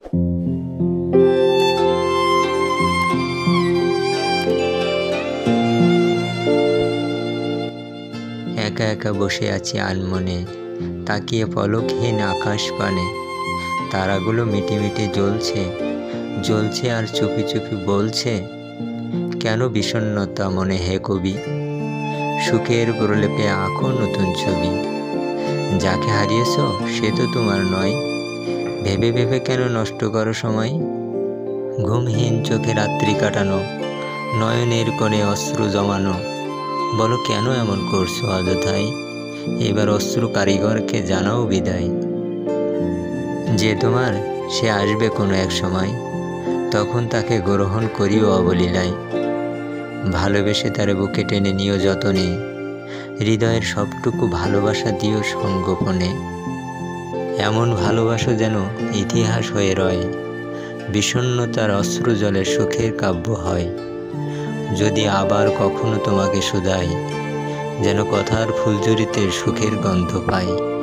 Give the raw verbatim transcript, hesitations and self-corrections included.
একা একা বসে আছি আনমনে, তাকিয়ে পলকহীন আকাশ পানে। তারাগুলো মিটি মিটি জ্বলছে, জ্বলছে আর চুপি চুপি বলছে, কেন বিষণ্ণতা মনে হে কবি? সুখের প্রলেপে আঁকো নতুন ছবি। যাকে হারিয়েছ সে তো তোমার নয়, ভেবে ভেবে কেন নষ্ট করো সময়? ঘুমহীন চোখে রাত্রি কাটানো, নয়নের কোণে অশ্রু জমানো। বলো কেন এমন করছো অযথাই? এবার অশ্রু কারিগরকে জানাও বিদায়। যে তোমার সে আসবে কোনো এক সময়, তখন তাকে গ্রহণ করিও অবলীলায়। ভালোবেসে তার বুকে টেনে নিও যতনে, হৃদয়ের সবটুকু ভালোবাসা দিও সঙ্গোপনে। এমন ভালোবাসো যেন ইতিহাস হয়ে রয়, বিষণ্ণতার অশ্রু জলে সুখের কাব্য হয়। যদি আবার কখনো তোমাকে শুধাই, যেন কথার ফুলঝুরিতে সুখের গন্ধ পাই।